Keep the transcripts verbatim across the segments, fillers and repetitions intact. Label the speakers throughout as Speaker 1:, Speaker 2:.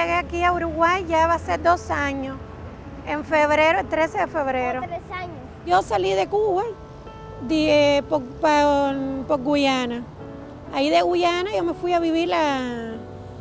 Speaker 1: llegué aquí a Uruguay ya va a ser dos años, en febrero, el trece de febrero.
Speaker 2: Tres años.
Speaker 1: Yo salí de Cuba de, por, por, por Guyana. Ahí de Guyana yo me fui a vivir a,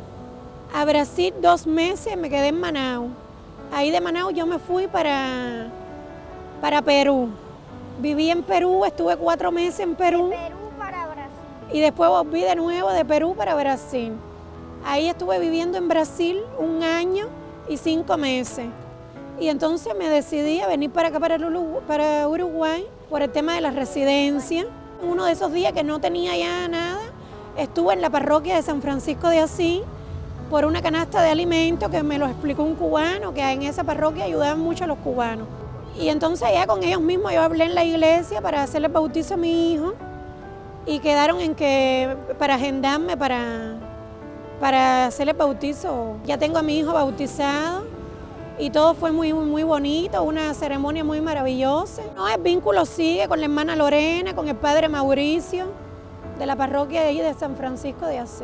Speaker 1: a Brasil dos meses, me quedé en Manaus. Ahí de Manaus yo me fui para, para Perú. Viví en Perú, estuve cuatro meses en Perú.
Speaker 2: De Perú para Brasil.
Speaker 1: Y después volví de nuevo de Perú para Brasil. Ahí estuve viviendo en Brasil un año y cinco meses. Y entonces me decidí a venir para acá, para Uruguay, por el tema de la residencia. Uno de esos días que no tenía ya nada, estuve en la parroquia de San Francisco de Asís por una canasta de alimentos que me lo explicó un cubano, que en esa parroquia ayudaban mucho a los cubanos. Y entonces ya con ellos mismos yo hablé en la iglesia para hacerle el bautizo a mi hijo y quedaron en que para agendarme para, para hacerle el bautizo. Ya tengo a mi hijo bautizado y todo fue muy, muy bonito, una ceremonia muy maravillosa. No, el vínculo sigue con la hermana Lorena, con el padre Mauricio, de la parroquia de ahí de San Francisco de Asís.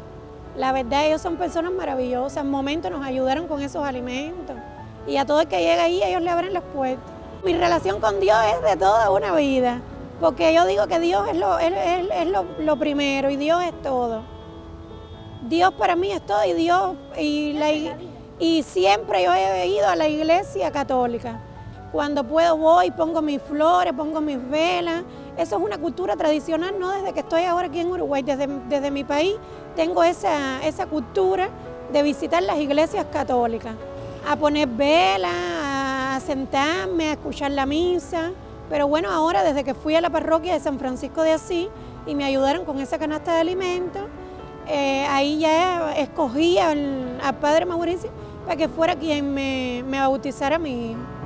Speaker 1: La verdad, ellos son personas maravillosas, en momentos nos ayudaron con esos alimentos. Y a todo el que llega ahí, ellos le abren las puertas. Mi relación con Dios es de toda una vida, porque yo digo que Dios es lo, es, es, es lo, lo primero y Dios es todo. Dios para mí es todo y Dios, y, la, y siempre yo he ido a la iglesia católica. Cuando puedo voy, pongo mis flores, pongo mis velas. Eso es una cultura tradicional, no desde que estoy ahora aquí en Uruguay, desde, desde mi país tengo esa, esa cultura de visitar las iglesias católicas, a poner velas, a sentarme, a escuchar la misa. Pero bueno, ahora desde que fui a la parroquia de San Francisco de Asís y me ayudaron con esa canasta de alimentos, eh, ahí ya escogí al, al padre Mauricio para que fuera quien me, me bautizara a mi hijo.